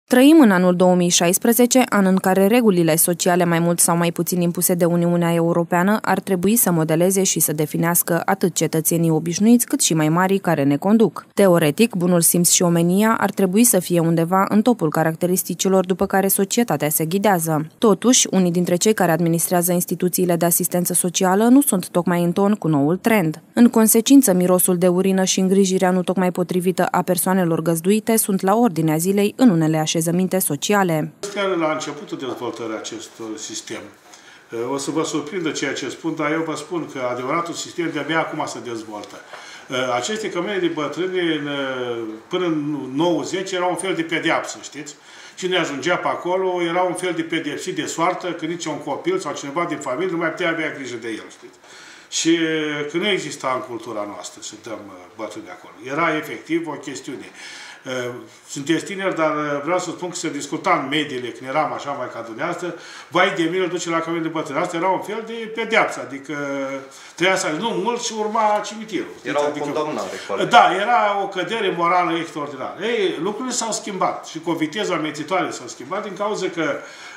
Trăim în anul 2016, an în care regulile sociale mai mult sau mai puțin impuse de Uniunea Europeană ar trebui să modeleze și să definească atât cetățenii obișnuiți cât și mai marii care ne conduc. Teoretic, bunul simț și omenia ar trebui să fie undeva în topul caracteristicilor după care societatea se ghidează. Totuși, unii dintre cei care administrează instituțiile de asistență socială nu sunt tocmai în ton cu noul trend. În consecință, mirosul de urină și îngrijirea nu tocmai potrivită a persoanelor găzduite sunt la ordinea zilei în unele așezăminte sociale. Chiar la începutul dezvoltării acestui sistem. O să vă surprindă ceea ce spun, dar eu vă spun că adevăratul sistem de-abia acum se dezvoltă. Aceste cămine de bătrâni până în 90 erau un fel de pedeapsă, știți? Cine ajungea pe acolo era un fel de pedepsit de soartă, că nici un copil sau cineva din familie nu mai putea avea grijă de el, știți? Și că nu exista în cultura noastră să dăm bătrâni acolo. Era efectiv o chestiune. Sunteți tineri, dar vreau să spun că se discuta în mediile, când eram așa mai ca dumneavoastră, vai de mine, îl duce la cămin de bătrâni. Asta era un fel de pedeapsă, adică trebuia să nu mult și urma cimitirul. Era o condamnare. Da, era o cădere morală extraordinară. Ei, lucrurile s-au schimbat și cu o viteză amețitoare s-au schimbat din cauza că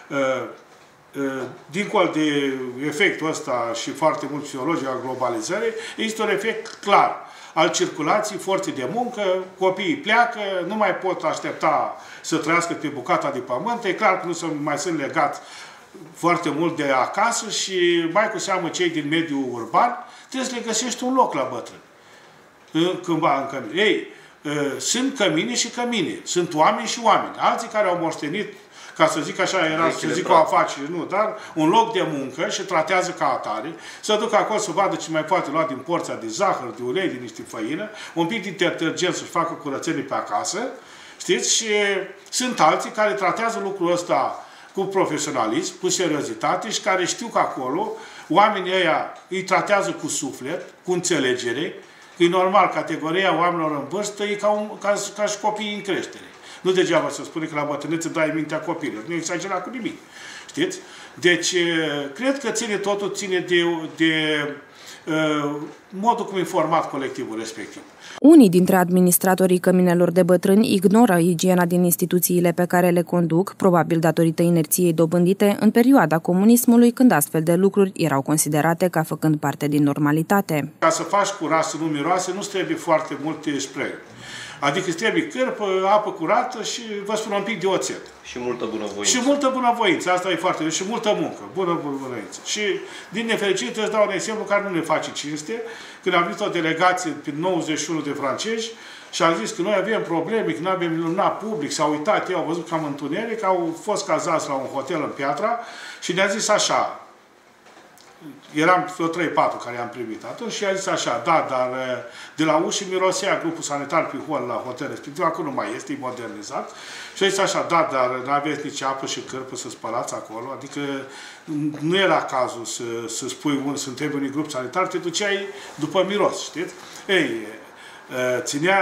dincolo de efectul ăsta și foarte mult psihologic al globalizării, există un efect clar al circulației forței de muncă, copiii pleacă, nu mai pot aștepta să trăiască pe bucata de pământ, e clar că nu mai sunt legați foarte mult de acasă și mai cu seamă cei din mediul urban, trebuie să le găsești un loc la bătrâni. Cândva în cămine. Ei, sunt cămine și cămine, sunt oameni și oameni. Alții care au moștenit, ca să zic așa, era să zic o afacere, nu, dar un loc de muncă și tratează ca atare, să ducă acolo să vadă ce mai poate lua din porția de zahăr, de ulei, din niște făină, un pic de detergent să-și facă curățenie pe acasă, știți? Și sunt alții care tratează lucrul ăsta cu profesionalism, cu seriozitate și care știu că acolo oamenii ăia îi tratează cu suflet, cu înțelegere, că e normal, categoria oamenilor în vârstă e ca și copiii în creștere. Nu degeaba să spune că la bătrânețe dai mintea copilului. Nu exagera cu nimic. Știți? Deci, cred că totul ține de modul cum e format colectivul respectiv. Unii dintre administratorii căminelor de bătrâni ignoră igiena din instituțiile pe care le conduc, probabil datorită inerției dobândite în perioada comunismului, când astfel de lucruri erau considerate ca făcând parte din normalitate. Ca să faci curat să nu miroase, nu trebuie foarte multe spray. Adică îți trebuie cârpă, apă curată și, vă spun, un pic de oțet. Și multă bunăvoință. Și multă bunăvoință, asta e foarte bine. Și multă muncă, bunăvoință. Și, din nefericire, trebuie să dau un exemplu care nu ne face cinste. Când am venit o delegație prin 91 de francezi și am zis că noi avem probleme, că nu avem iluminat public, s-au uitat, ei au văzut cam întuneric, au fost cazați la un hotel în Piatra și ne-a zis așa, eram vreo 3-4 care i-am primit atunci și a zis așa, da, dar de la uși mirosea grupul sanitar pe hol la hotel respectiv, acum nu mai este, e modernizat. Și a zis așa, da, dar nu aveți nici apă și cârpă să spălați acolo, adică nu era cazul să spui, suntem unui grup sanitar, te duceai după miros, știți? Ei, ținea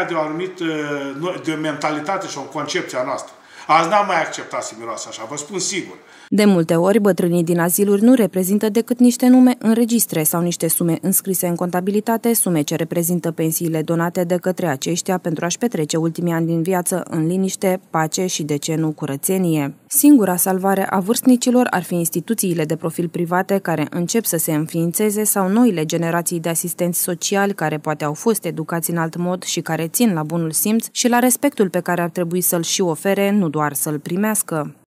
de o mentalitate și o concepție a noastră. Azi n-am mai acceptat să miroasă așa, vă spun sigur. De multe ori, bătrânii din aziluri nu reprezintă decât niște nume în registre sau niște sume înscrise în contabilitate, sume ce reprezintă pensiile donate de către aceștia pentru a-și petrece ultimii ani din viață în liniște, pace și, de ce nu, curățenie. Singura salvare a vârstnicilor ar fi instituțiile de profil private care încep să se înființeze sau noile generații de asistenți sociali care poate au fost educați în alt mod și care țin la bunul simț și la respectul pe care ar trebui să-l și ofere, nu doar să-l primească.